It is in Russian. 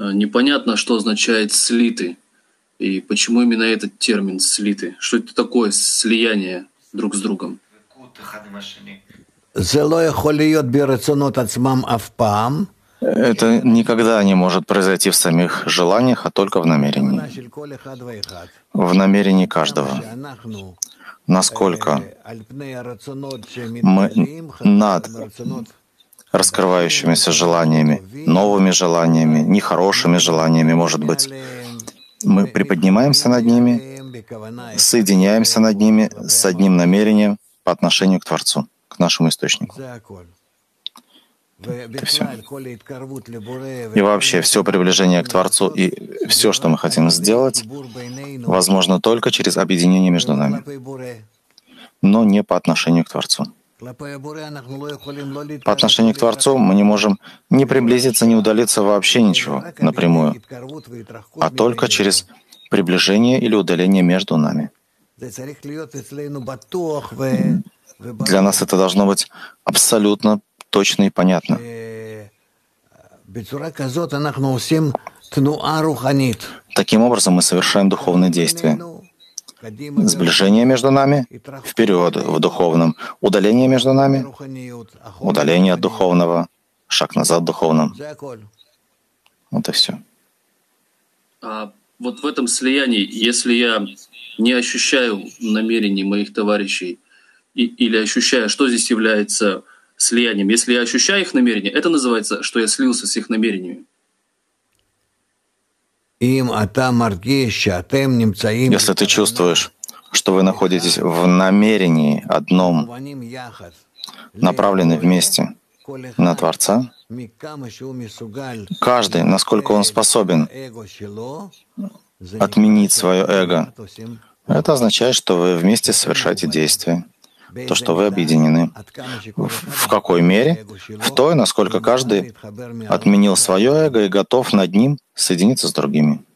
непонятно, что означает «слиты». И почему именно этот термин «слиты»? Что это такое слияние друг с другом? Это никогда не может произойти в самих желаниях, а только в намерении. В намерении каждого. Насколько мы над раскрывающимися желаниями, новыми желаниями, нехорошими желаниями, может быть, мы приподнимаемся над ними, соединяемся над ними с одним намерением по отношению к Творцу, к нашему источнику. Это все. И вообще все приближение к Творцу и все, что мы хотим сделать, возможно только через объединение между нами, но не по отношению к Творцу. По отношению к Творцу мы не можем ни приблизиться, ни удалиться вообще ничего напрямую, а только через приближение или удаление между нами. Для нас это должно быть абсолютно точно и понятно. Таким образом мы совершаем духовные действия. Сближение между нами — вперед в духовном, удаление между нами — удаление от духовного, шаг назад в духовном. Вот и все. А вот в этом слиянии, если я не ощущаю намерений моих товарищей или ощущаю, что здесь является слиянием? Если я ощущаю их намерения, это называется, что я слился с их намерениями. Если ты чувствуешь, что вы находитесь в намерении одном, направлены вместе на Творца, каждый, насколько он способен отменить свое эго, это означает, что вы вместе совершаете действия, то, что вы объединены. В какой мере? В той, насколько каждый отменил свое эго и готов над ним соединиться с другими.